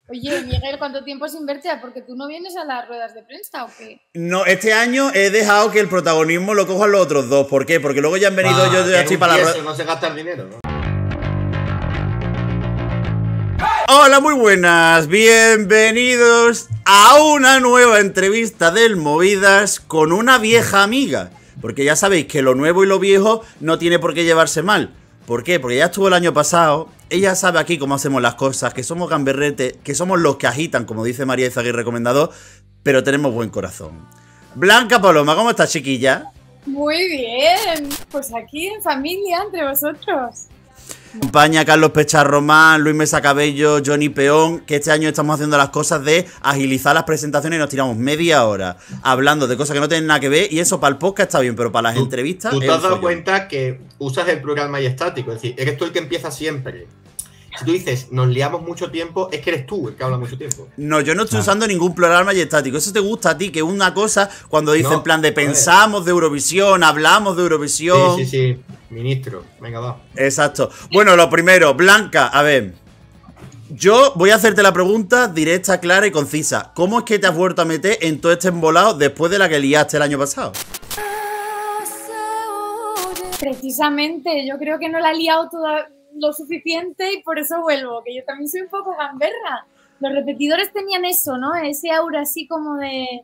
Oye, Miguel, ¿cuánto tiempo sin verte? ¿Porque tú no vienes a las ruedas de prensa o qué? No, este año he dejado que el protagonismo lo cojan los otros dos. ¿Por qué? Porque luego ya han venido yo ya estoy para la rueda. No se gasta el dinero, ¿no? Hola, muy buenas. Bienvenidos a una nueva entrevista del Movidas con una vieja amiga. Porque ya sabéis que lo nuevo y lo viejo no tiene por qué llevarse mal. ¿Por qué? Porque ya estuvo el año pasado. Ella sabe aquí cómo hacemos las cosas, que somos gamberrete, que somos los que agitan, como dice María Izaguirre recomendado, pero tenemos buen corazón. Blanca Paloma, ¿cómo estás, chiquilla? Muy bien, pues aquí en familia, entre vosotros. Acompaña Carlos Pecharromán, Luis Mesa Cabello, Johnny Peón, que este año estamos haciendo las cosas de agilizar las presentaciones y nos tiramos media hora hablando de cosas que no tienen nada que ver, y eso para el podcast está bien, pero para las entrevistas... ¿Tú te has dado cuenta que usas el plural majestático? Es decir, eres tú el que empieza siempre. Si tú dices, nos liamos mucho tiempo, es que eres tú el que habla mucho tiempo. No, yo no estoy usando ningún plural majestático. Eso te gusta a ti, que es una cosa cuando dicen en plan de joder, pensamos de Eurovisión, hablamos de Eurovisión. Sí. Ministro, venga, va. Exacto. Bueno, lo primero, Blanca, a ver. Yo voy a hacerte la pregunta directa, clara y concisa. ¿Cómo es que te has vuelto a meter en todo este embolado después de la que liaste el año pasado? Precisamente, yo creo que no la he liado toda lo suficiente y por eso vuelvo, que yo también soy un poco gamberra. Los repetidores tenían eso, ¿no? Ese aura así como de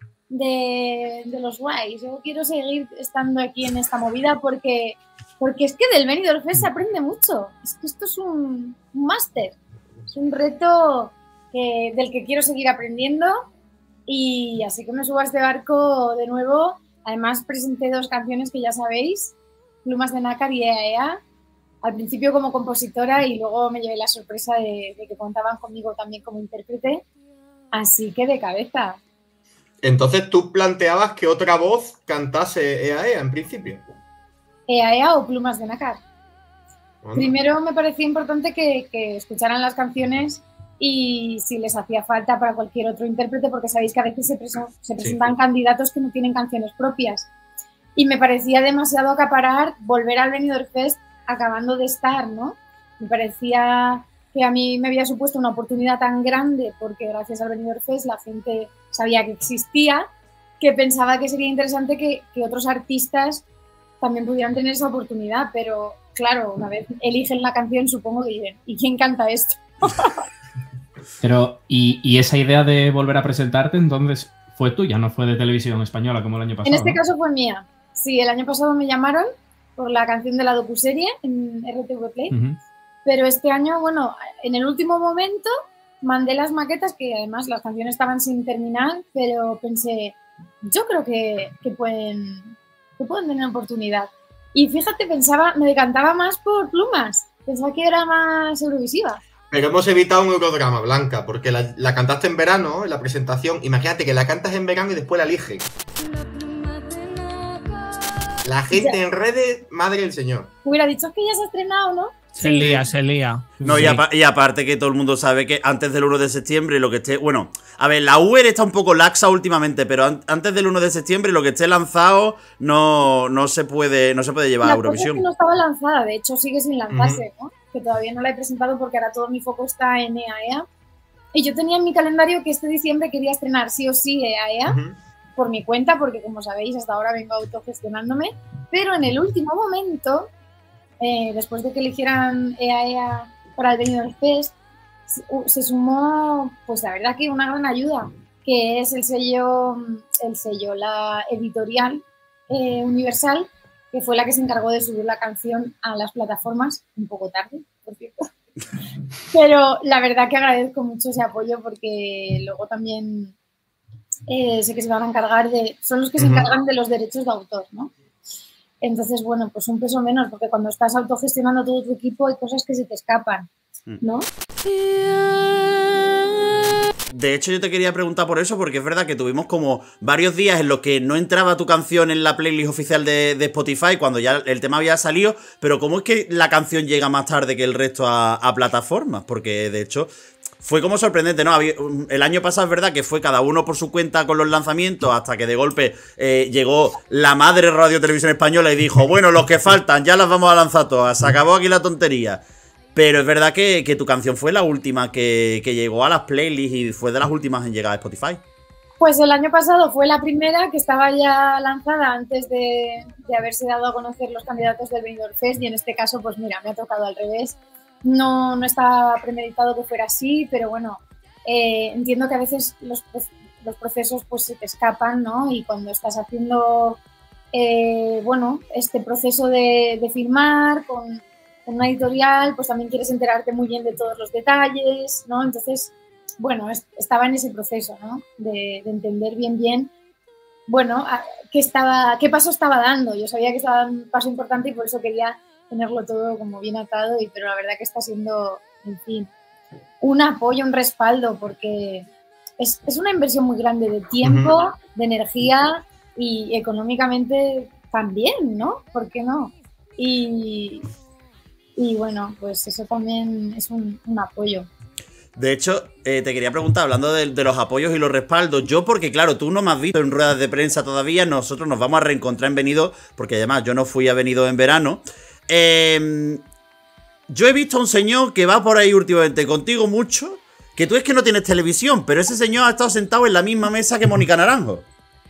los guays. Yo quiero seguir estando aquí en esta movida porque es que del Benidorm Fest se aprende mucho. Es que esto es un máster, es un reto del que quiero seguir aprendiendo, y así que me subo a este barco de nuevo. Además presenté 2 canciones que ya sabéis, Plumas de Nácar y Ea Ea, al principio como compositora y luego me llevé la sorpresa de que contaban conmigo también como intérprete, así que de cabeza. Entonces tú planteabas que otra voz cantase Ea Ea en principio. Ea Ea o Plumas de Nácar. Bueno. Primero me parecía importante que escucharan las canciones y si les hacía falta para cualquier otro intérprete, porque sabéis que a veces se presentan candidatos que no tienen canciones propias. Y me parecía demasiado acaparar volver al Benidorm Fest acabando de estar, ¿no? Me parecía que a mí me había supuesto una oportunidad tan grande, porque gracias al Benidorm Fest la gente sabía que existía, que pensaba que sería interesante que otros artistas también pudieran tener esa oportunidad, pero claro, una vez eligen la canción supongo que dicen, ¿y quién canta esto? Pero, ¿y esa idea de volver a presentarte entonces fue tuya, no fue de Televisión Española como el año pasado? En este ¿no? caso fue mía. Sí, el año pasado me llamaron por la canción de la docuserie en RTV Play, pero este año, bueno, en el último momento mandé las maquetas, que además las canciones estaban sin terminar, pero pensé, yo creo que pueden tener oportunidad. Y fíjate, me decantaba más por Plumas, pensaba que era más eurovisiva. Pero hemos evitado un eurodrama, Blanca, porque la cantaste en verano, en la presentación. Imagínate que la cantas en verano y después la eligen. La gente en redes, madre del señor. Hubiera dicho que ya se ha estrenado, ¿no? Se lía. No, sí. y aparte que todo el mundo sabe que antes del 1 de septiembre lo que esté... Bueno, a ver, la Uber está un poco laxa últimamente, pero antes del 1 de septiembre lo que esté lanzado no se puede llevar a Eurovisión. La cosa es que no estaba lanzada, de hecho sigue sin lanzarse, ¿no? Que todavía no la he presentado porque ahora todo mi foco está en Ea Ea. Y yo tenía en mi calendario que este diciembre quería estrenar sí o sí Ea Ea, por mi cuenta, porque como sabéis hasta ahora vengo autogestionándome, pero en el último momento, después de que eligieran Ea Ea para el Benidorm Fest, se sumó, pues la verdad que una gran ayuda, que es el sello, la editorial Universal, que fue la que se encargó de subir la canción a las plataformas, un poco tarde, por cierto. Pero la verdad que agradezco mucho ese apoyo, porque luego también sé que se van a encargar son los que se encargan de los derechos de autor, ¿no? Entonces, bueno, pues un peso menos, porque cuando estás autogestionando todo tu equipo hay cosas que se te escapan, ¿no? De hecho, yo te quería preguntar por eso, porque es verdad que tuvimos como varios días en los que no entraba tu canción en la playlist oficial de Spotify, cuando ya el tema había salido, pero ¿cómo es que la canción llega más tarde que el resto a plataformas? Porque, de hecho, fue como sorprendente, ¿no? El año pasado es verdad que fue cada uno por su cuenta con los lanzamientos, hasta que de golpe llegó la madre Radio Televisión Española y dijo, bueno, los que faltan, ya las vamos a lanzar todas, se acabó aquí la tontería. Pero es verdad que tu canción fue la última que llegó a las playlists y fue de las últimas en llegar a Spotify. Pues el año pasado fue la primera que estaba ya lanzada antes de haberse dado a conocer los candidatos del Benidorm Fest, y en este caso, pues mira, me ha tocado al revés. No estaba premeditado que fuera así, pero bueno, entiendo que a veces los procesos pues se te escapan, ¿no? Y cuando estás haciendo, bueno, este proceso de firmar con una editorial, pues también quieres enterarte muy bien de todos los detalles, ¿no? Entonces, bueno, estaba en ese proceso, ¿no? De entender bien, bueno, qué paso estaba dando. Yo sabía que estaba dando un paso importante y por eso quería tenerlo todo como bien atado, pero la verdad que está siendo, en fin, un apoyo, un respaldo, porque es una inversión muy grande de tiempo, de energía y económicamente también, ¿no? ¿Por qué no? Y bueno, pues eso también es un apoyo. De hecho, te quería preguntar, hablando de los apoyos y los respaldos, yo porque claro, tú no me has visto en ruedas de prensa todavía, nosotros nos vamos a reencontrar en Benidorm, porque además yo no fui a Benidorm en verano. Yo he visto a un señor que va por ahí últimamente contigo mucho, que tú es que no tienes televisión, pero ese señor ha estado sentado en la misma mesa que Mónica Naranjo.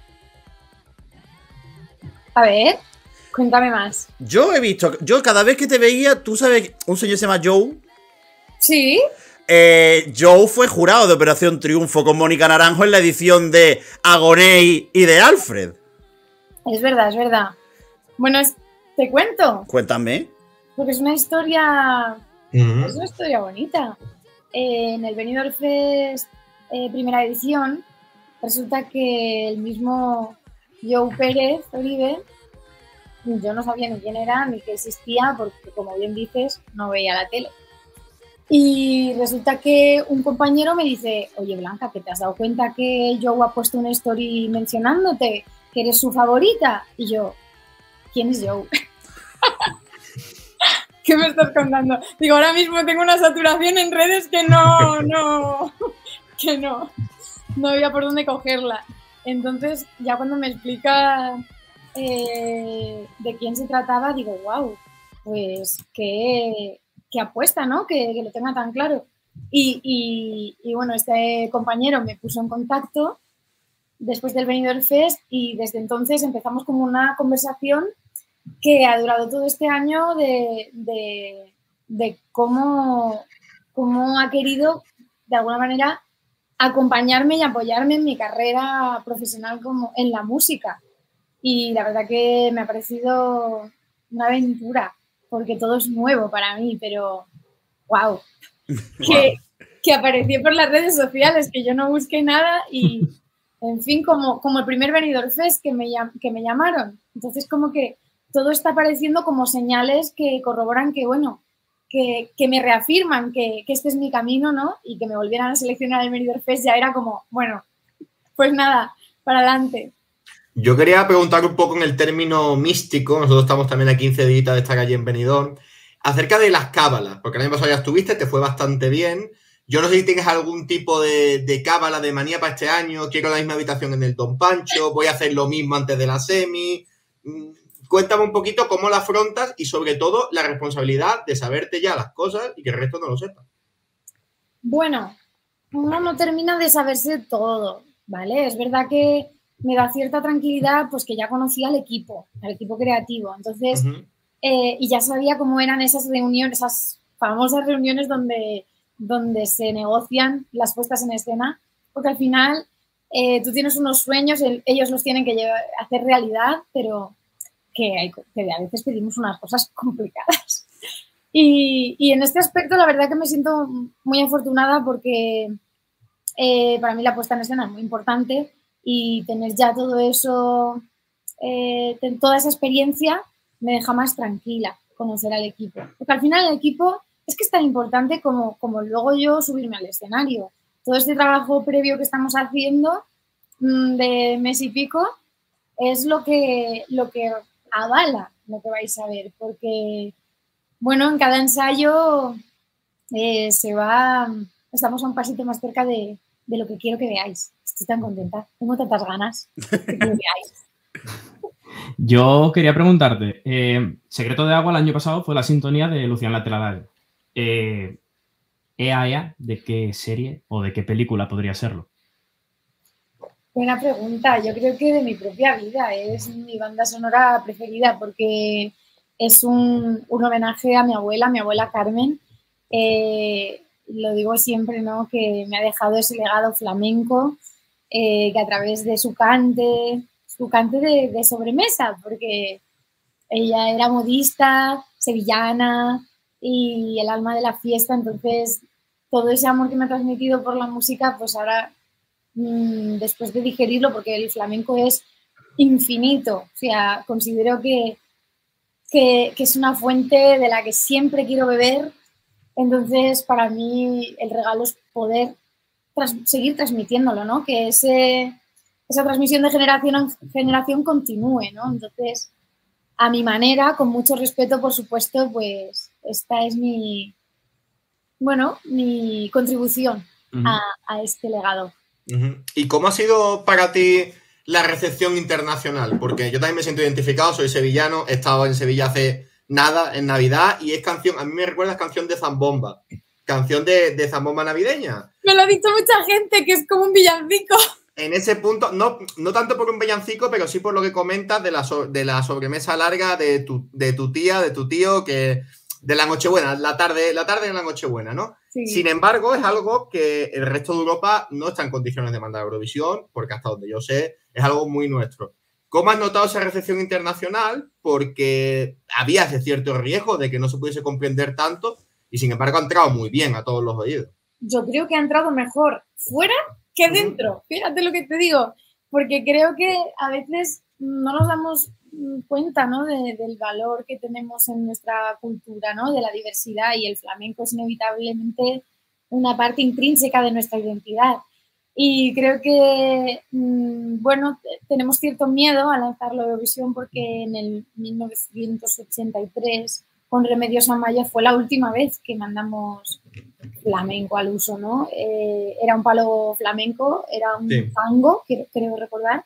A ver, cuéntame más. Yo he visto, yo cada vez que te veía, tú sabes, un señor se llama Joe. Sí. Joe fue jurado de Operación Triunfo con Mónica Naranjo en la edición de Agoney y de Alfred. Es verdad. Bueno, te cuento. Cuéntame. Porque es una historia bonita. En el Benidorm Fest primera edición, resulta que el mismo Joe Pérez Oribe, yo no sabía ni quién era ni que existía, porque como bien dices, no veía la tele. Y resulta que un compañero me dice, oye Blanca, ¿que te has dado cuenta que Joe ha puesto una story mencionándote, que eres su favorita? Y yo, ¿quién es Joe? ¿Qué me estás contando? Digo, ahora mismo tengo una saturación en redes que no había por dónde cogerla. Entonces, ya cuando me explica de quién se trataba, digo, wow, pues qué apuesta, ¿no? Que lo tenga tan claro. Y bueno, este compañero me puso en contacto después del Benidorm Fest y desde entonces empezamos como una conversación que ha durado todo este año de cómo ha querido, de alguna manera, acompañarme y apoyarme en mi carrera profesional como en la música. Y la verdad que me ha parecido una aventura, porque todo es nuevo para mí, pero wow. Que apareció por las redes sociales, que yo no busqué nada y, en fin, como el primer Benidorm Fest que me llamaron. Entonces, como que todo está apareciendo como señales que corroboran que, bueno, que me reafirman que este es mi camino, ¿no? Y que me volvieran a seleccionar el Benidorm Fest ya era como, bueno, pues nada, para adelante. Yo quería preguntar un poco en el término místico, nosotros estamos también a 15 días de estar allí en Benidorm, acerca de las cábalas, porque el año pasado ya estuviste, te fue bastante bien. Yo no sé si tienes algún tipo de cábala, de manía para este año, quiero la misma habitación en el Don Pancho, voy a hacer lo mismo antes de la semi. Cuéntame un poquito cómo la afrontas y sobre todo la responsabilidad de saberte ya las cosas y que el resto no lo sepa. Bueno, uno no termina de saberse todo, ¿vale? Es verdad que me da cierta tranquilidad pues que ya conocía al equipo creativo. Entonces, y ya sabía cómo eran esas reuniones, esas famosas reuniones donde se negocian las puestas en escena, porque al final tú tienes unos sueños, ellos los tienen que hacer realidad, pero que a veces pedimos unas cosas complicadas. Y en este aspecto la verdad que me siento muy afortunada porque para mí la puesta en escena es muy importante y tener ya todo eso, toda esa experiencia me deja más tranquila conocer al equipo. Porque al final el equipo es que es tan importante como luego yo subirme al escenario. Todo este trabajo previo que estamos haciendo de mes y pico es lo que avala lo que vais a ver, porque bueno, en cada ensayo estamos a un pasito más cerca de lo que quiero que veáis. Estoy tan contenta, tengo tantas ganas de que lo veáis. Yo quería preguntarte, Secreto de Agua el año pasado fue la sintonía de Lucian Lateladare. ¿EAEA de qué serie o de qué película podría serlo? Buena pregunta. Yo creo que de mi propia vida. Es mi banda sonora preferida porque es un homenaje a mi abuela Carmen. Lo digo siempre, ¿no? Que me ha dejado ese legado flamenco, que a través de su cante de sobremesa, porque ella era modista, sevillana y el alma de la fiesta. Entonces, todo ese amor que me ha transmitido por la música, pues ahora, después de digerirlo, porque el flamenco es infinito, o sea, considero que es una fuente de la que siempre quiero beber. Entonces, para mí, el regalo es poder seguir transmitiéndolo, ¿no? Que esa transmisión de generación en generación continúe, ¿no? Entonces, a mi manera, con mucho respeto, por supuesto, pues esta es mi contribución a este legado. ¿Y cómo ha sido para ti la recepción internacional? Porque yo también me siento identificado, soy sevillano, he estado en Sevilla hace nada, en Navidad, y es canción, a mí me recuerda canción de Zambomba, canción de Zambomba navideña. Me lo ha dicho mucha gente, que es como un villancico. En ese punto, no tanto por un villancico, pero sí por lo que comentas de la sobremesa larga de tu tía, de tu tío, que de la Nochebuena, la tarde de la Nochebuena, ¿no? Sí. Sin embargo, es algo que el resto de Europa no está en condiciones de mandar a Eurovisión, porque hasta donde yo sé, es algo muy nuestro. ¿Cómo has notado esa recepción internacional? Porque había ese cierto riesgo de que no se pudiese comprender tanto y, sin embargo, ha entrado muy bien a todos los oídos. Yo creo que ha entrado mejor fuera que dentro. Fíjate lo que te digo, porque creo que a veces no nos damos cuenta, ¿no? del valor que tenemos en nuestra cultura, ¿no? De la diversidad, y el flamenco es inevitablemente una parte intrínseca de nuestra identidad. Y creo que, tenemos cierto miedo a lanzarlo a Eurovisión porque en el 1983, con Remedios Amaya, fue la última vez que mandamos flamenco al uso, ¿no? Era un palo flamenco, era un tango, creo recordar.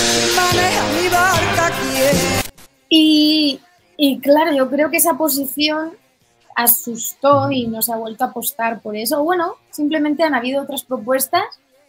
Y claro, yo creo que esa posición asustó y no se ha vuelto a apostar por eso. Bueno, simplemente han habido otras propuestas.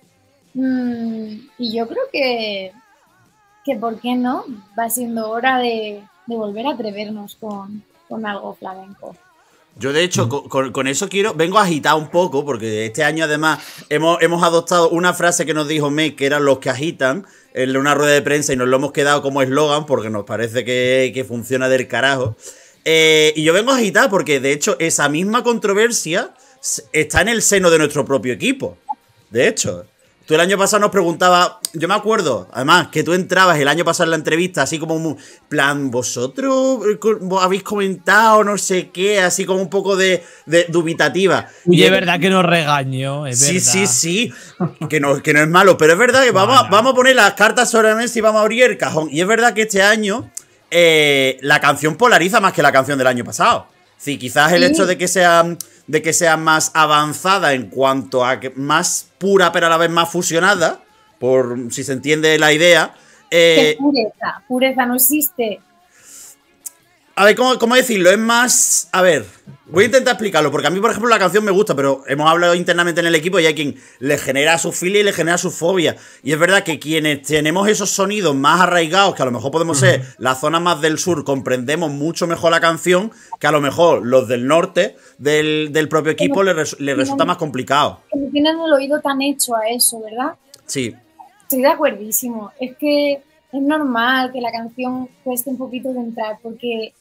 Y yo creo que ¿por qué no? Va siendo hora de volver a atrevernos con algo flamenco. Yo, de hecho, con eso vengo agitado un poco, porque este año además hemos adoptado una frase que nos dijo Meg, que eran los que agitan, en una rueda de prensa, y nos lo hemos quedado como eslogan porque nos parece que funciona del carajo. Y yo vengo agitado porque, de hecho, esa misma controversia está en el seno de nuestro propio equipo. De hecho, tú el año pasado nos preguntabas, yo me acuerdo, además, que tú entrabas el año pasado en la entrevista así como un plan, vosotros habéis comentado no sé qué, así como un poco de dubitativa. Y es verdad que nos regañó, es verdad. Sí, que no es malo, pero es verdad que vamos a poner las cartas sobre la mesa y vamos a abrir el cajón. Y es verdad que este año la canción polariza más que la canción del año pasado. Sí, quizás el hecho de que sea más avanzada en cuanto a que más pura pero a la vez más fusionada, por si se entiende la idea. ¿Qué pureza no existe? A ver, ¿cómo decirlo? Es más... A ver, voy a intentar explicarlo, porque a mí, por ejemplo, la canción me gusta, pero hemos hablado internamente en el equipo y hay quien le genera su filia y le genera su fobia. Y es verdad que quienes tenemos esos sonidos más arraigados, que a lo mejor podemos ser la zona más del sur, comprendemos mucho mejor la canción, que a lo mejor los del norte del propio equipo le resulta más complicado. Que no tienen el oído tan hecho a eso, ¿verdad? Sí. Estoy de acuerdísimo. Es que es normal que la canción cueste un poquito de entrar, porque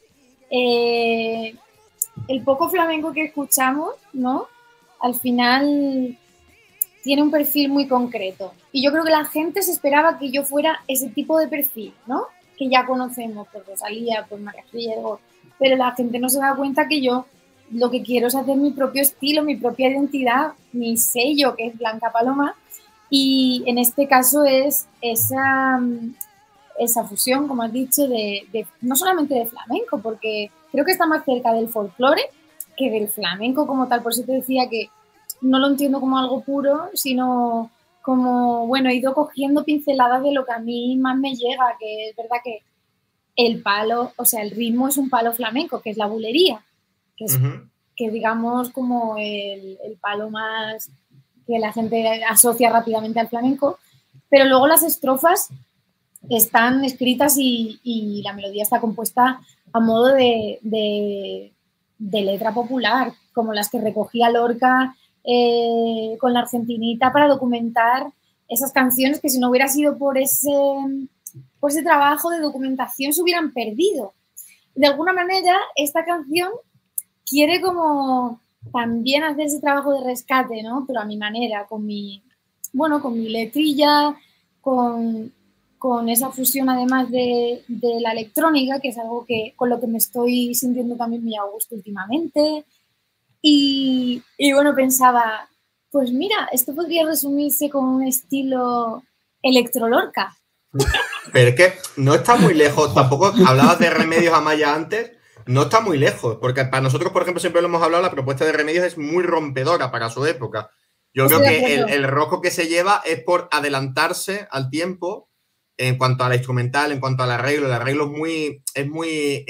el poco flamenco que escuchamos, ¿no? Al final tiene un perfil muy concreto. Y yo creo que la gente se esperaba que yo fuera ese tipo de perfil, ¿no? Que ya conocemos por Rosalía, por María Riego, pero la gente no se da cuenta que yo lo que quiero es hacer mi propio estilo, mi propia identidad, mi sello, que es Blanca Paloma. Y en este caso es esa fusión, como has dicho, de no solamente de flamenco, porque creo que está más cerca del folclore que del flamenco como tal. Por eso te decía que no lo entiendo como algo puro, sino como, bueno, he ido cogiendo pinceladas de lo que a mí más me llega, que es verdad que el palo, o sea, el ritmo es un palo flamenco, que es la bulería, que que digamos como el palo más que la gente asocia rápidamente al flamenco, pero luego las estrofas están escritas y la melodía está compuesta a modo de letra popular, como las que recogía Lorca con la Argentinita para documentar esas canciones que si no hubiera sido por ese trabajo de documentación se hubieran perdido. De alguna manera, esta canción quiere como también hacer ese trabajo de rescate, ¿no? Pero a mi manera, con mi letrilla, con esa fusión además de la electrónica, que es algo con lo que me estoy sintiendo también muy a gusto últimamente. Y bueno, pensaba, pues mira, esto podría resumirse con un estilo electro-Lorca. Pero es que no está muy lejos, tampoco hablabas de Remedios Amaya antes, no está muy lejos, porque para nosotros, por ejemplo, siempre lo hemos hablado, la propuesta de Remedios es muy rompedora para su época. Yo creo que el rojo que se lleva es por adelantarse al tiempo en cuanto a la instrumental, en cuanto al arreglo. El arreglo es muy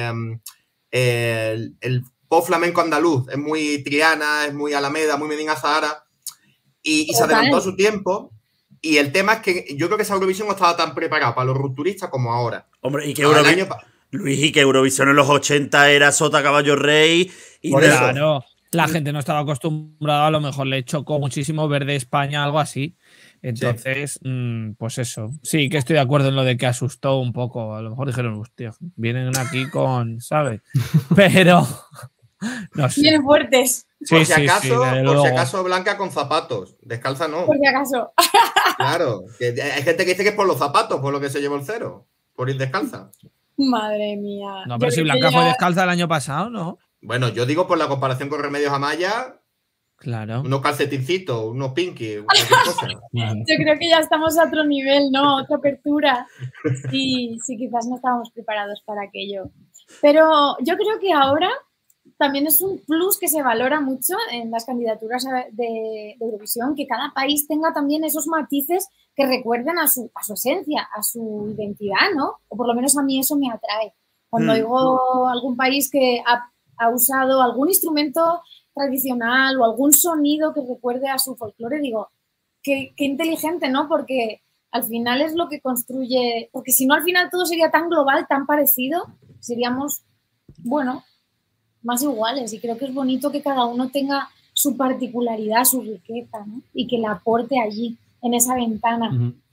el pop flamenco andaluz, es muy Triana, es muy Alameda, muy Medina Zahara, y se adelantó a su tiempo. Y el tema es que yo creo que esa Eurovisión no estaba tan preparada para los rupturistas como ahora. Hombre, y que Luis, y que Eurovisión en los 80 era Sota, Caballo, Rey. Y claro, la gente no estaba acostumbrada, a lo mejor le chocó muchísimo ver de España algo así. Entonces, pues eso. Sí, que estoy de acuerdo en lo de que asustó un poco. A lo mejor dijeron, hostia, vienen aquí con, ¿sabes? Pero, no sé. Vienen fuertes. Por si acaso, Blanca con zapatos. Descalza no. Por si acaso. Claro. Que hay gente que dice que es por los zapatos, por lo que se llevó el 0. Por ir descalza. Madre mía. No, pero si Blanca fue descalza el año pasado, ¿no? Bueno, yo digo por la comparación con Remedios Amaya. Claro. Unos calcetincitos, unos pinky, cualquier cosa. Yo creo que ya estamos a otro nivel, ¿no? Otra apertura. Sí, quizás no estábamos preparados para aquello. Pero yo creo que ahora también es un plus que se valora mucho en las candidaturas de Eurovisión, que cada país tenga también esos matices que recuerden a su esencia, a su identidad, ¿no? O por lo menos a mí eso me atrae. Cuando oigo algún país que ha usado algún instrumento tradicional o algún sonido que recuerde a su folclore, digo, qué inteligente, ¿no? Porque al final es lo que construye, porque si no al final todo sería tan global, tan parecido, seríamos, bueno, más iguales, y creo que es bonito que cada uno tenga su particularidad, su riqueza, ¿no? Y que la aporte allí, en esa ventana.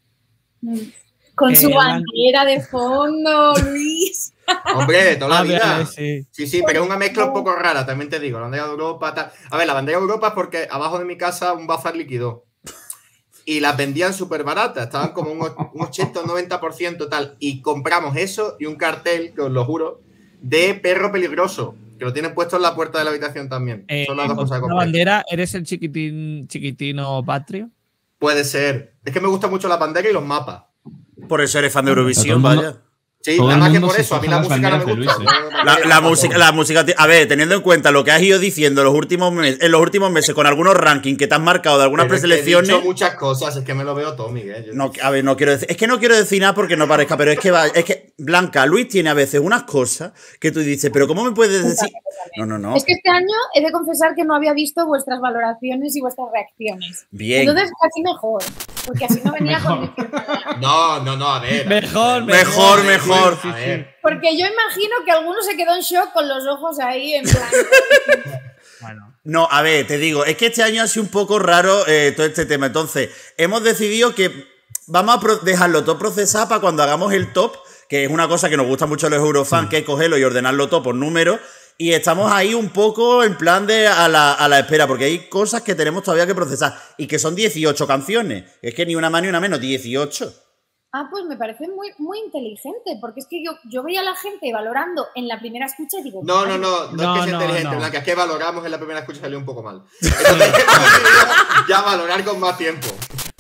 Con su bandera de fondo, Luis. Hombre, de toda la vida. Sí, pero es una mezcla un poco rara, también te digo. La bandera de Europa, tal. A ver, la bandera de Europa es porque abajo de mi casa un bazar liquidó. Y las vendían súper baratas, estaban como un 80 o 90% tal. Y compramos eso y un cartel, que os lo juro, de perro peligroso, que lo tienen puesto en la puerta de la habitación también. Son las dos cosas que compré. ¿La bandera eres el chiquitino patrio? Puede ser. Es que me gusta mucho la bandera y los mapas. Por eso eres fan de Eurovisión, vaya. Sí, nada más que por eso. A mí la música no me gusta. La música. A ver, teniendo en cuenta lo que has ido diciendo en los últimos meses con algunos rankings que te has marcado de algunas preselecciones. He dicho muchas cosas, es que me lo veo todo, Miguel. No, a ver, no quiero decir. Es que no quiero decir nada porque no parezca, pero es que Blanca, Luis tiene a veces unas cosas que tú dices, pero ¿cómo me puedes decir? No. Es que este año he de confesar que no había visto vuestras valoraciones y vuestras reacciones. Bien. Entonces, casi mejor. Porque así no venía con. No, a ver. Mejor. A ver. Porque yo imagino que alguno se quedó en shock con los ojos ahí en plan. Bueno. No, a ver, te digo, es que este año ha sido un poco raro todo este tema. Entonces, hemos decidido que vamos a dejarlo todo procesado para cuando hagamos el top, que es una cosa que nos gusta mucho a los Eurofans, que es cogerlo y ordenarlo todo por números. Y estamos ahí un poco en plan de a la espera, porque hay cosas que tenemos todavía que procesar. Y que son 18 canciones. Es que ni una más ni una menos, 18. Ah, pues me parece muy, muy inteligente, porque es que yo veía a la gente valorando en la primera escucha y digo... No es que sea inteligente, Blanca, es que valoramos en la primera escucha salió un poco mal. Entonces, ya valorar con más tiempo.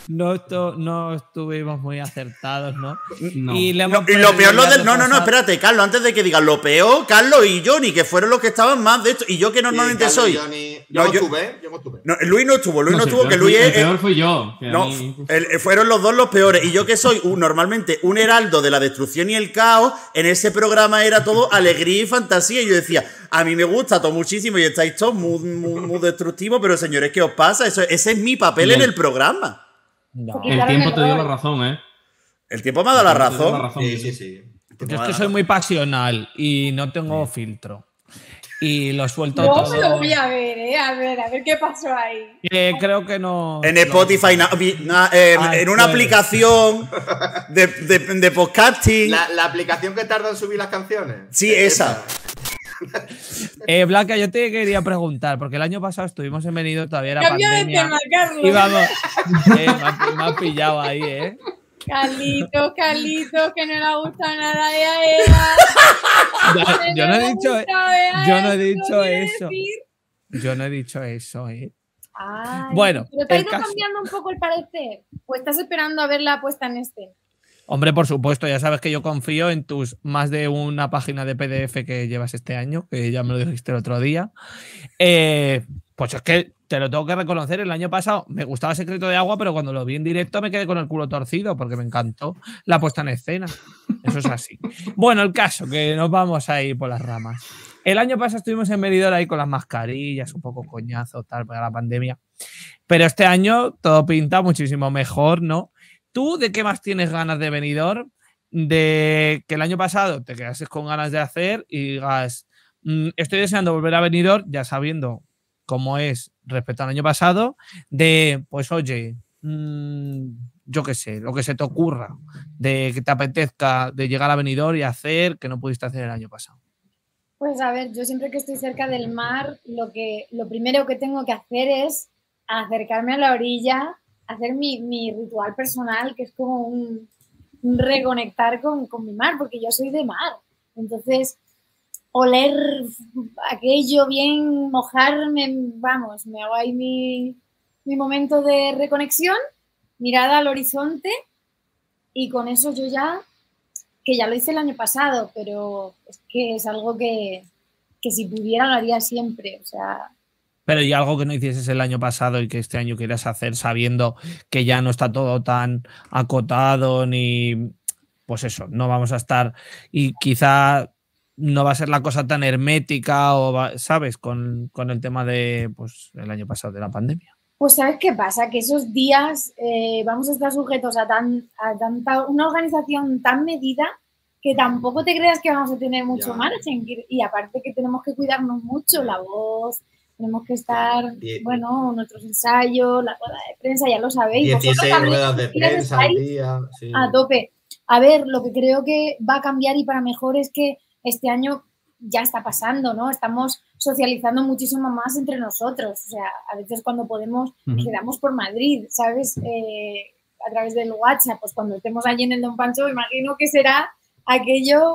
no estuvimos muy acertados, ¿no? No. Y lo peor no, espérate, Carlos, antes de que digas lo peor, Carlos y Johnny, que fueron los que estaban más de esto, y yo que normalmente Carlos, soy. Johnny, yo no estuve. No, Luis no estuvo, que Luis el peor fui yo. No, fueron los dos los peores. Y yo que soy normalmente un heraldo de la destrucción y el caos, en ese programa era todo alegría y fantasía. Y yo decía, a mí me gusta todo muchísimo y estáis todos muy destructivos, pero señores, ¿qué os pasa? Ese es mi papel en el programa. No. El tiempo te dio la razón, ¿eh? El tiempo me ha dado la razón. Sí. Yo es que soy muy pasional y no tengo filtro. Y lo suelto No, todo. me lo voy a ver, ¿eh? A ver qué pasó ahí. Creo que no. En Spotify, en una aplicación de podcasting. La aplicación que tarda en subir las canciones. Sí, esa. Blanca, yo te quería preguntar, porque el año pasado estuvimos en Benidorm, todavía era Cambio de pandemia. tema, Carlos. Y vamos, me has pillado ahí, ¿eh? Carlitos, que no le gusta nada de AEA. Yo no he dicho eso. Yo no he dicho eso, ¿eh? Ay, Bueno, pero te ha el ido caso. cambiando un poco el parecer. Pues estás esperando a ver la puesta en escena. Hombre, por supuesto, ya sabes que yo confío en tus más de una página de PDF que llevas este año, que ya me lo dijiste el otro día. Pues es que te lo tengo que reconocer, el año pasado me gustaba Secreto de Agua, pero cuando lo vi en directo me quedé con el culo torcido porque me encantó la puesta en escena. Eso es así. Bueno, el caso, que nos vamos a ir por las ramas. El año pasado estuvimos en Benidorm ahí con las mascarillas, un poco coñazo, tal, para la pandemia. Pero este año todo pinta muchísimo mejor, ¿no? ¿Tú de qué más tienes ganas de Benidorm? De que el año pasado te quedases con ganas de hacer y digas, estoy deseando volver a Benidorm, ya sabiendo cómo es respecto al año pasado, de, pues oye, yo qué sé, lo que se te ocurra, de que te apetezca de llegar a Benidorm y hacer que no pudiste hacer el año pasado. Pues a ver, yo siempre que estoy cerca del mar, lo primero que tengo que hacer es acercarme a la orilla, hacer mi ritual personal, que es como un reconectar con mi mar, porque yo soy de mar. Entonces, oler aquello bien, mojarme, vamos, me hago ahí mi momento de reconexión, mirada al horizonte, y con eso yo ya, que ya lo hice el año pasado, pero es que es algo que si pudiera lo haría siempre, o sea... Pero y algo que no hicieses el año pasado y que este año quieras hacer sabiendo que ya no está todo tan acotado ni... Pues eso, no vamos a estar... Y quizá no va a ser la cosa tan hermética o, ¿sabes? Con el tema de, pues, el año pasado de la pandemia. Pues ¿sabes qué pasa? Que esos días vamos a estar sujetos a tanta una organización tan medida que tampoco te creas que vamos a tener mucho margen. Y aparte que tenemos que cuidarnos mucho, la voz... Tenemos que estar, bueno, nuestros ensayos, la rueda de prensa, ya lo sabéis. 16 ruedas de prensa al día. Sí. A tope. A ver, lo que creo que va a cambiar y para mejor es que este año ya está pasando, ¿no? Estamos socializando muchísimo más entre nosotros. O sea, a veces cuando podemos quedamos por Madrid, ¿sabes? A través del WhatsApp. Pues cuando estemos allí en el Don Pancho, imagino que será aquello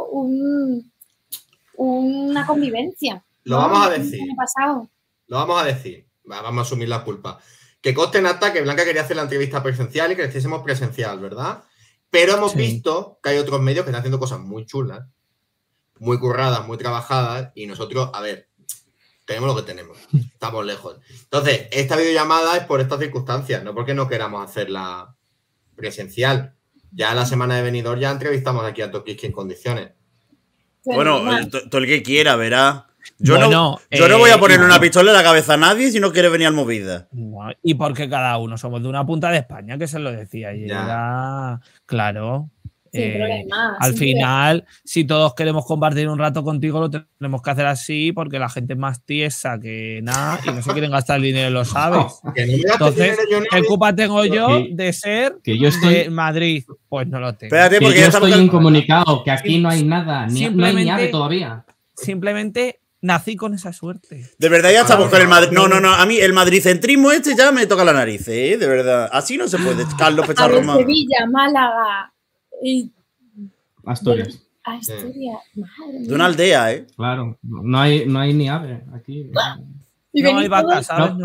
una convivencia. Lo vamos a decir. ¿Qué ha pasado? Lo vamos a decir, vamos a asumir la culpa. Que conste en acta que Blanca quería hacer la entrevista presencial y que la hiciésemos presencial, ¿verdad? Pero hemos visto que hay otros medios que están haciendo cosas muy chulas, muy curradas, muy trabajadas, y nosotros, a ver, tenemos lo que tenemos, estamos lejos. Entonces, esta videollamada es por estas circunstancias, no porque no queramos hacerla presencial. Ya la semana de Benidorm ya entrevistamos aquí a Tokiski en condiciones. Bueno, todo el que quiera, verá. Yo no voy a ponerle una pistola en la cabeza a nadie si no quiere venir al Movida. Y porque cada uno somos de una punta de España, que se lo decía ayer. Claro. Al final, si todos queremos compartir un rato contigo, lo tenemos que hacer así porque la gente es más tiesa que nada y no se quieren gastar el dinero, lo sabes. Entonces, ¿qué culpa tengo yo de ser de Madrid? Pues no lo tengo. Espérate, porque yo estoy incomunicado, que aquí no hay nada, no hay ni ave todavía. Simplemente nací con esa suerte. De verdad ya estamos con el Madrid. No, a mí el madricentrismo ya me toca la nariz, de verdad. Así no se puede, Carlos Pecharroma. Sevilla, Málaga y... Asturias. Asturias, madre mía. De una aldea, Claro, no hay ni ave aquí. No hay vacas, ¿sabes? No hay.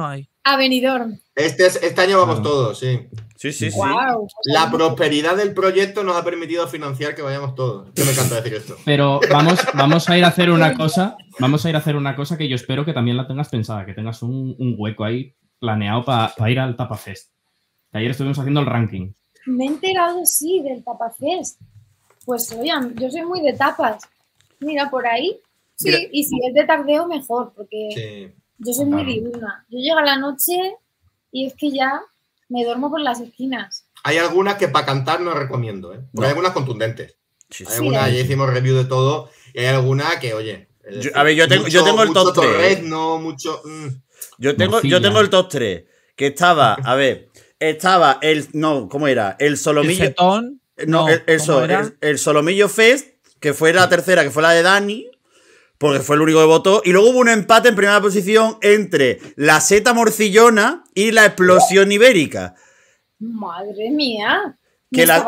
A Benidorm. Este año vamos todos, sí. Sí. Wow. La prosperidad del proyecto nos ha permitido financiar que vayamos todos. Que me encanta decir esto. Pero vamos a ir a hacer una cosa. Vamos a ir a hacer una cosa que yo espero que también la tengas pensada, que tengas un hueco ahí planeado para ir al Tapafest. Que ayer estuvimos haciendo el ranking. Me he enterado, sí, del Tapafest. Pues oigan, yo soy muy de tapas. Mira, por ahí. Sí, mira. Y si es de tardeo, mejor, porque yo soy muy diurna. Yo llego a la noche y es que ya me duermo por las esquinas. Hay algunas que para cantar no recomiendo, ¿eh? Porque hay algunas contundentes. Sí, hay algunas, ya hicimos review de todo, y hay algunas que, oye... yo tengo el top 3. Yo tengo el top 3. Que estaba, a ver, estaba el... No, ¿cómo era? El Solomillo... ¿El Fetón? No, el Solomillo Fest, que fue la tercera, que fue la de Dani, porque fue el único que votó. Y luego hubo un empate en primera posición entre la Seta Morcillona y la Explosión Ibérica. Madre mía. Que la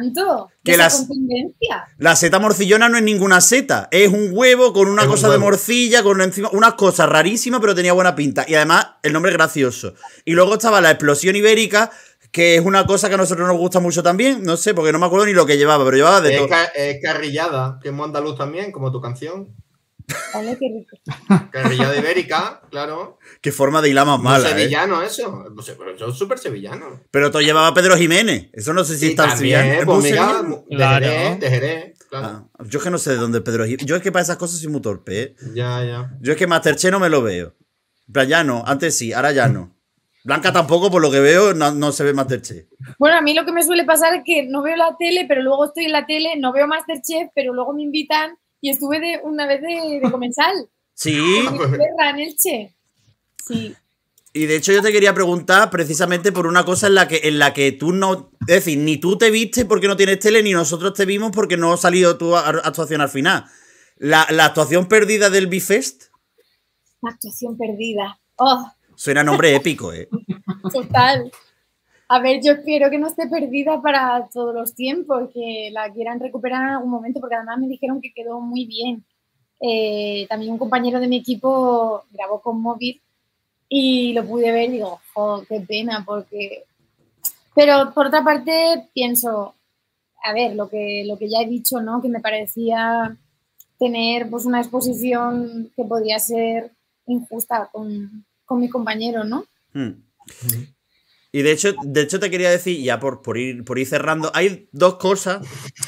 seta morcillona no es ninguna seta, es un huevo con una cosa de morcilla, con encima unas cosas rarísimas, pero tenía buena pinta. Y además, el nombre es gracioso. Y luego estaba la Explosión Ibérica, que es una cosa que a nosotros nos gusta mucho también. No sé, porque no me acuerdo ni lo que llevaba, pero llevaba de todo. Es carrillada, que es muy andaluz también, como tu canción. Vale, qué rico. Carrillada ibérica, claro. Qué forma de hilar más mala, sevillano eso. No sé, pero yo súper sevillano. Pero todo llevaba Pedro Jiménez. Eso no sé si está sevillano. Pues mira, de Jerez, claro. Yo es que no sé de dónde es Pedro Jiménez. Yo es que para esas cosas soy muy torpe, ¿eh? Ya. Yo es que Masterchef no me lo veo. En plan, ya no. Antes sí, ahora ya no. Blanca tampoco, por lo que veo, no se ve Masterchef. Bueno, a mí lo que me suele pasar es que no veo la tele, pero luego estoy en la tele, no veo Masterchef, pero luego me invitan. Y estuve una vez de comensal. Sí. En Elche. Sí. Y de hecho yo te quería preguntar precisamente por una cosa en la que tú no... Es decir, ni tú te viste porque no tienes tele, ni nosotros te vimos porque no ha salido tu actuación al final. La actuación perdida del Bifest. La actuación perdida. Oh. Suena nombre épico, ¿eh? Total. A ver, yo espero que no esté perdida para todos los tiempos, que la quieran recuperar en algún momento, porque además me dijeron que quedó muy bien. También un compañero de mi equipo grabó con móvil y lo pude ver y digo, oh, qué pena, porque... Pero por otra parte pienso, a ver, lo que ya he dicho, ¿no? Que me parecía tener pues una exposición que podía ser injusta con mi compañero, ¿no? Y de hecho te quería decir, ya por ir cerrando, hay dos cosas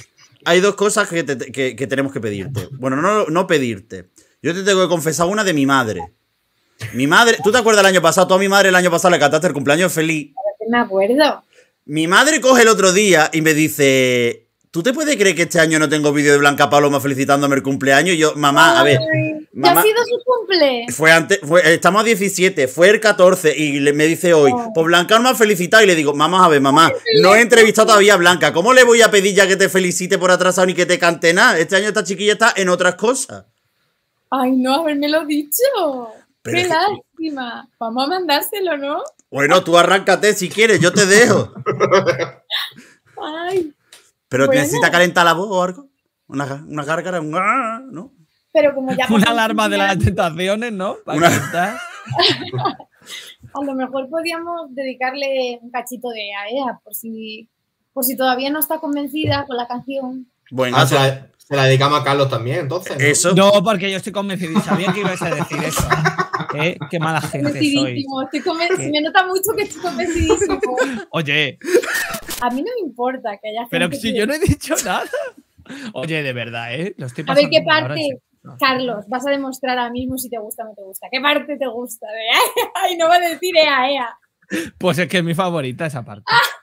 que tenemos que pedirte. Bueno, no pedirte. Yo te tengo que confesar una de mi madre. Mi madre, ¿tú te acuerdas del año pasado? Tú a mi madre el año pasado le cantaste el cumpleaños feliz. Me acuerdo. Mi madre coge el otro día y me dice... ¿Tú te puedes creer que este año no tengo vídeo de Blanca Paloma felicitándome el cumpleaños? Y yo, mamá, a ver... ¿Ya ha sido su cumple? Estamos a 17, fue el 14 y me dice hoy, pues Blanca no me ha felicitado. Y le digo, vamos a ver, mamá, no he entrevistado todavía a Blanca. ¿Cómo le voy a pedir ya que te felicite por atrasado ni que te cante nada? Este año esta chiquilla está en otras cosas. Ay, no, habérmelo dicho. Pero qué lástima. Vamos a mandárselo, ¿no? Bueno, tú arráncate si quieres, yo te dejo. Ay. Pero bueno. ¿Necesita calentar la voz o algo? Una gárgara, ¿no? Pero como ya una alarma de las tentaciones, ¿no? Para calentar. A lo mejor podríamos dedicarle un cachito de AEA por si todavía no está convencida con la canción. Bueno, se la dedicamos a Carlos también, entonces. ¿No? Eso. No, porque yo estoy convencido. Sabía que ibas a decir eso. Qué mala gente soy. Me nota mucho que estoy convencidísimo. Oye. A mí no me importa que haya gente. Pero si yo no he dicho nada. Oye, de verdad, Lo estoy pasando. A ver qué parte, Carlos, vas a demostrar ahora mismo si te gusta o no te gusta. ¿Qué parte te gusta? Ay, no va a decir ea. Pues es que es mi favorita esa parte.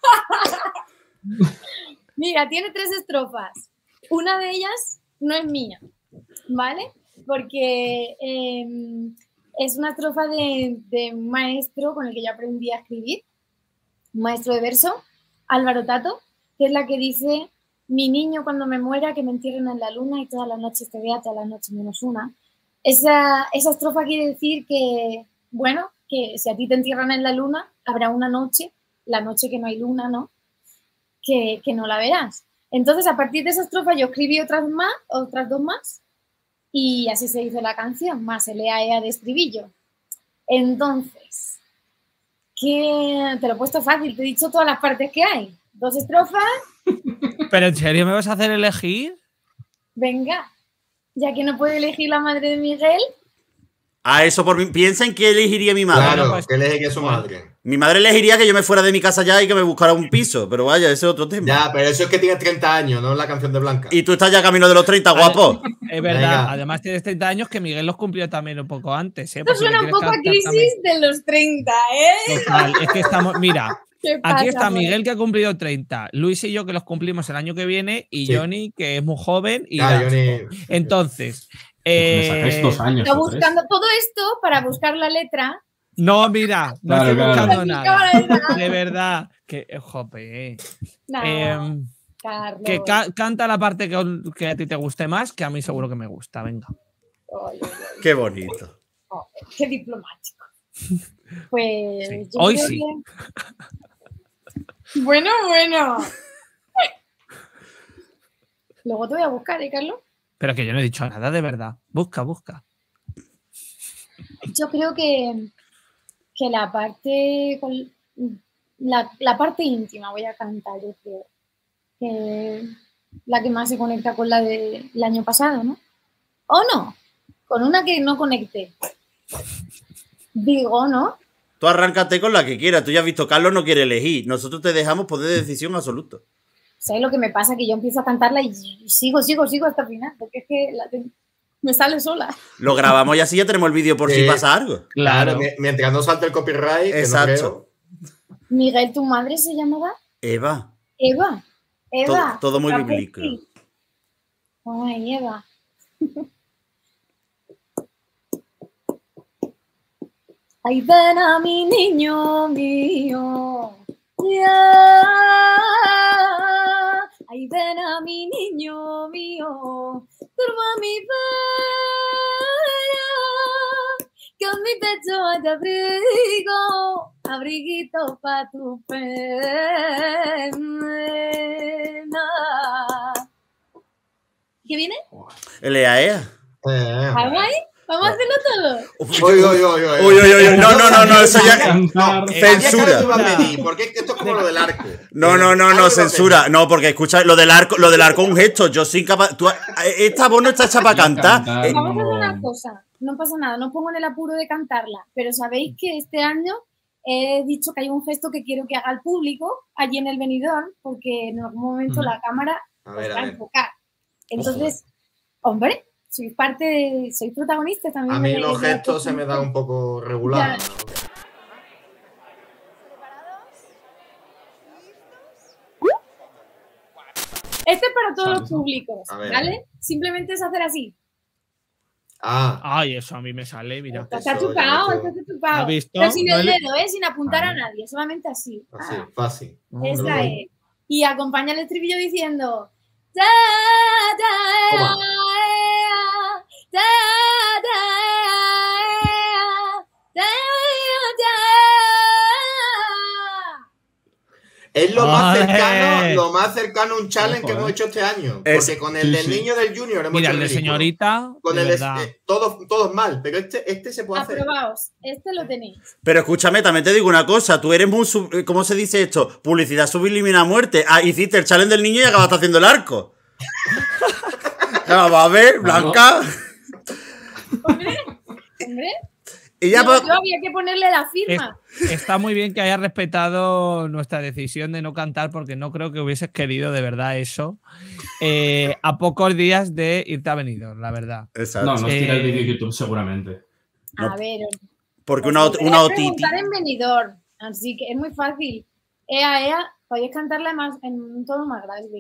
Mira, tiene 3 estrofas. Una de ellas no es mía, ¿vale? Porque es una estrofa de un maestro con el que yo aprendí a escribir, un maestro de verso, Álvaro Tato, que es la que dice: mi niño, cuando me muera, que me entierren en la luna y todas las noches te vea, todas las noches menos una. Esa estrofa quiere decir que, bueno, que si a ti te entierran en la luna, habrá una noche, la noche que no hay luna, ¿no? Que no la verás. Entonces, a partir de esa estrofa yo escribí otras 2 más, y así se hizo la canción, más el ea de estribillo. Entonces, Que te lo he puesto fácil, te he dicho todas las partes que hay. 2 estrofas. ¿Pero en serio me vas a hacer elegir? Venga, ya que no puede elegir la madre de Miguel. Ah, eso por mí. Piensa en qué elegiría mi madre. Claro, pues, que elegir su madre. Mi madre elegiría que yo me fuera de mi casa ya y que me buscara un piso. Pero vaya, ese es otro tema. Ya, pero eso es que tienes 30 años, no la canción de Blanca. Y tú estás ya camino de los 30, guapo. Es verdad, Venga. además tienes 30 años que Miguel los cumplió también un poco antes. Esto suena un poco a crisis de los 30, ¿eh? Total, es que estamos, mira, ¿Qué pasa, aquí está pues? Miguel que ha cumplido 30, Luis y yo que los cumplimos el año que viene y Sí. Johnny que es muy joven y Ya, Dax. Johnny- Entonces, Me sacáis 2 años. Está o 3. buscando todo esto para buscar la letra. no, mira, no Claro, estoy claro. buscando Aquí nada. acaba de dar. De verdad, que jope. Nah, Carlos. Que canta la parte que a ti te guste más, que a mí seguro que me gusta, venga. Ay, ay, Qué bonito. ay, qué diplomático. Pues. Sí. yo Hoy creo sí. que- Bueno. Luego te voy a buscar, ¿eh, Carlos? Pero que yo no he dicho nada, de verdad. Busca. Yo creo que la parte. La parte íntima voy a cantar, yo creo. Que la que más se conecta con la del año pasado, ¿no? ¿O no? Con una que no conecté. Digo, ¿no? Tú arráncate con la que quieras. Tú ya has visto, Carlos no quiere elegir. Nosotros te dejamos poder de decisión absoluto. ¿Sabes lo que me pasa? Que yo empiezo a cantarla y sigo hasta el final, porque es que me sale sola. Lo grabamos y así ya tenemos el vídeo por si pasa algo. Claro, mientras no salte el copyright, que Exacto. no creo. Miguel, ¿tu madre se llamaba? Eva. Eva. Todo muy Capuchi. bíblico. Ay, Eva. Ay, ven a mi niño mío. Ya. Ay, ven a mi niño mío. Duerma mi vera. Con mi pecho hay abrigo. Abriguito pa' tu pena. ¿Qué viene? L.A.E.A. ¿Vamos ahí? ¿Vamos a hacerlo todo? Uy. No, eso ya. Cantar. Censura. Porque es que esto es como lo del arco. No, censura. No, porque escucha, lo del arco es un gesto. Yo soy incapaz. Esta voz no está hecha para cantar. Vamos a hacer una cosa. No pasa nada, no pongo en el apuro de cantarla. Pero sabéis que este año he dicho que hay un gesto que quiero que haga el público allí en el Benidorm, porque en algún momento la cámara A ver, va a a ver. enfocar. Entonces, hombre, sois protagonistas también. A mí de- los de la gestos se me dan un poco regular. Este es para todos Sale, los ¿no? públicos, A ver. ¿vale? Simplemente es hacer así. Ah, Ay, eso a mí me sale, mira. Está Eso, chupado, ya está lo chupado. ¿Has visto? Pero sin No el le- dedo, sin apuntar a Vale. nadie, solamente así. así, fácil. Esa Ujú. es. Y acompaña el estribillo diciendo. "Ta, ta, Toma. ea, ta, ta, ea, ta, ta". Es lo Vale. más cercano a un challenge Ojo, que hemos hecho este año. Es- Porque con el sí, del sí. niño del Junior hemos Mira, hecho el de ridículo. señorita, Con de el verdad. todos mal, pero este se puede hacer. Aprobaos. Este lo tenéis. Pero escúchame, también te digo una cosa. Tú eres muy. ¿Cómo se dice esto? Publicidad subliminal a muerte. Ah, hiciste el challenge del niño y acabaste haciendo el arco. Vamos a ver, Blanca. Hombre. Y ya Yo pues, había que ponerle la firma. Está muy bien que hayas respetado nuestra decisión de no cantar porque no creo que hubieses querido de verdad eso a pocos días de irte a Benidorm, la verdad. Exacto. No, nos tira el vídeo de YouTube seguramente. no. A ver. Porque os una voy a otiti. preguntar en Benidorm. Así que es muy fácil. Ea, podéis cantarla en un tono más grave.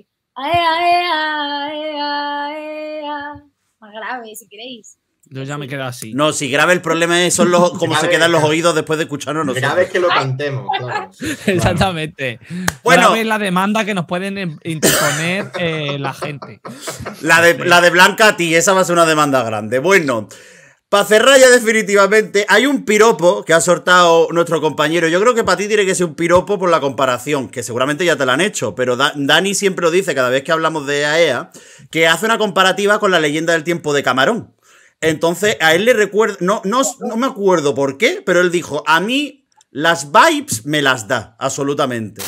Ea. Más grave, si queréis. Yo ya me quedo así. No, si grave el problema es son los, cómo se Grave. quedan los oídos después de escucharnos nosotros. Cada vez que lo cantemos, claro. Exactamente. Bueno. Grave la demanda que nos pueden interponer la gente. La de Blanca a ti, esa va a ser una demanda grande. Bueno, para cerrar ya definitivamente, hay un piropo que ha soltado nuestro compañero. Yo creo que para ti tiene que ser un piropo por la comparación, que seguramente ya te la han hecho, pero Dani siempre lo dice cada vez que hablamos de AEA, que hace una comparativa con la leyenda del tiempo de Camarón. Entonces, a él le recuerda, no me acuerdo por qué, pero él dijo, a mí Las vibes me las da, absolutamente.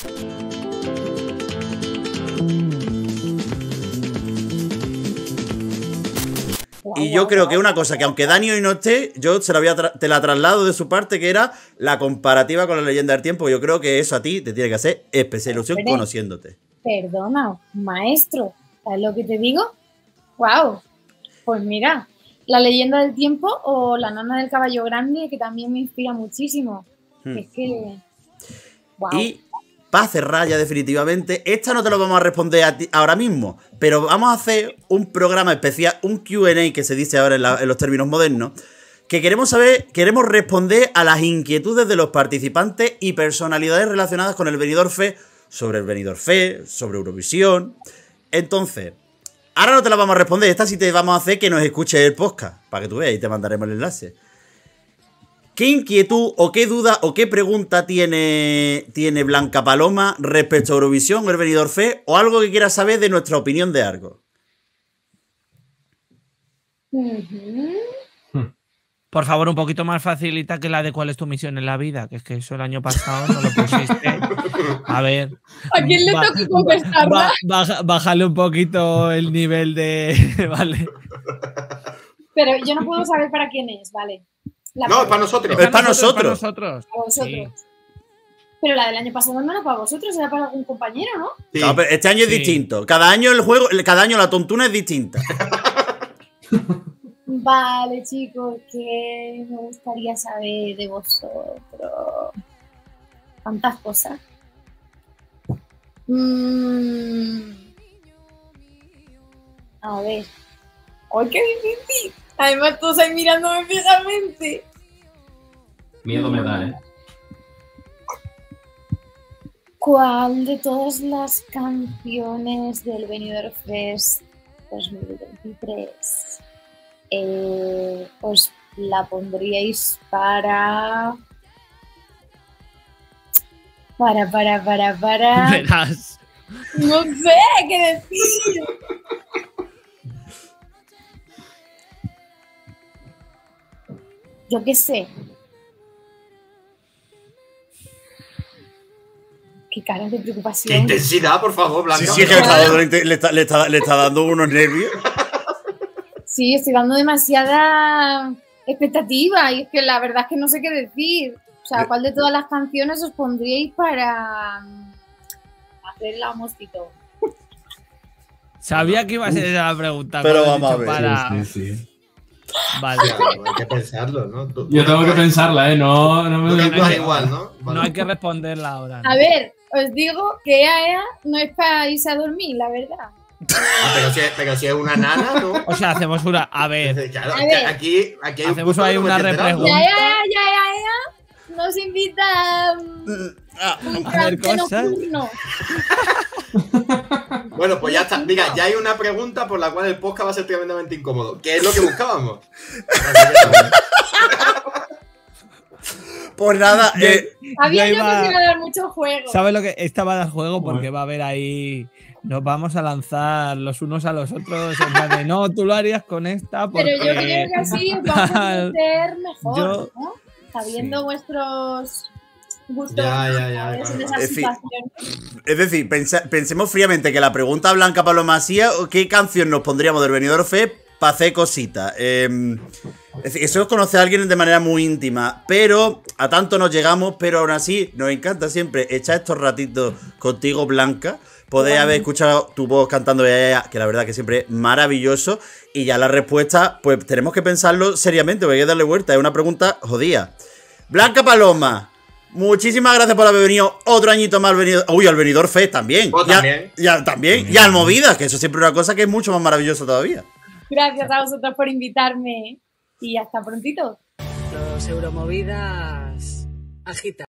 Y yo creo que una cosa que aunque Dani hoy no esté, yo te la traslado de su parte, que era la comparativa con la Leyenda del Tiempo. Yo creo que eso a ti te tiene que hacer especial ilusión conociéndote. Perdona, maestro, ¿sabes lo que te digo? ¡Wow! Pues mira, la Leyenda del Tiempo o la Nana del Caballo Grande, que también me inspira muchísimo. Es que... ¡wow! Y para cerrar ya definitivamente, esta no te lo vamos a responder a ti ahora mismo, pero vamos a hacer un programa especial, un Q&A que se dice ahora en los términos modernos, que queremos responder a las inquietudes de los participantes y personalidades relacionadas con el Benidorm Fest, sobre el Benidorm Fest, sobre Eurovisión. Entonces, ahora no te la vamos a responder, esta sí te vamos a hacer que nos escuches el podcast, para que tú veas y te mandaremos el enlace. ¿Qué inquietud o qué duda o qué pregunta tiene Blanca Paloma respecto a Eurovisión o el Benidorm Fest, o algo que quieras saber de nuestra opinión de algo? Por favor, un poquito más facilita que la de cuál es tu misión en la vida, que es que eso el año pasado no lo pusiste. A ver. ¿A quién le toca contestarla? Bájale un poquito el nivel de... Vale. Pero yo no puedo saber para quién es, ¿vale? No, es para nosotros. Es para nosotros. Para vosotros. Sí. Pero la del año pasado no era para vosotros, era para algún compañero, ¿no? Sí. No, pero este año es distinto. Cada año cada año la tontuna es distinta. Vale, chicos, que me gustaría saber de vosotros. ¿Cuántas cosas? A ver. ¡Ay, qué difícil! Además, todos ahí mirándome fijamente. Miedo me da, ¿eh? ¿Cuál de todas las canciones del Benidorm Fest 2023 os la pondríais para... Verás. No sé qué decir. Yo qué sé. Qué cara de preocupación. ¡Qué intensidad, por favor, Blanca! Sí, es que le está dando unos nervios. Sí, estoy dando demasiada expectativa y es que la verdad es que no sé qué decir. O sea, ¿cuál de todas las canciones os pondríais para hacer la mosquito? Sabía que iba a ser esa la pregunta. Pero vamos a ver. Para... Sí. Vale. Hay que pensarlo, ¿no? Yo tengo que pensarla, ¿eh? No me da igual, ¿no? Vale. No hay que responderla ahora. ¿No? A ver, os digo que EA no es para irse a dormir, la verdad. Pero si es una nana, ¿no? O sea, hacemos una... A ver. Claro, A ver. Aquí hay hacemos ahí una repregunta. Ya, nos invita a ver cosas. nocturno. Bueno, pues ya está. Mira, ya hay una pregunta por la cual el podcast va a ser tremendamente incómodo. ¿Qué es lo que buscábamos? Pues nada, Había yo que iba a dar mucho juego. ¿Sabes lo que? Esta va a dar juego porque va a haber ahí... Nos vamos a lanzar los unos a los otros en plan de no, tú lo harías con esta porque... Pero yo creo que así os vamos a conocer mejor, ¿no? Sabiendo sí. Vuestros gustos Ya, en claro. esas situaciones. Es decir, pensemos fríamente que la pregunta Blanca Paloma hacía, ¿qué canción nos pondríamos del Benidorm Fest para hacer cositas? Es decir, eso es conocer a alguien de manera muy íntima, pero a tanto nos llegamos, pero aún así nos encanta siempre echar estos ratitos contigo, Blanca. Podéis haber escuchado tu voz cantando, que la verdad que siempre es maravilloso. Y ya la respuesta, pues tenemos que pensarlo seriamente, porque hay que darle vuelta. Es una pregunta jodida. Blanca Paloma, muchísimas gracias por haber venido otro añito más al Benidorm Fest también. También. Y al Movidas, que eso siempre es una cosa que es mucho más maravillosa todavía. Gracias a vosotros por invitarme. Y hasta prontito. Los Euromovidas agita.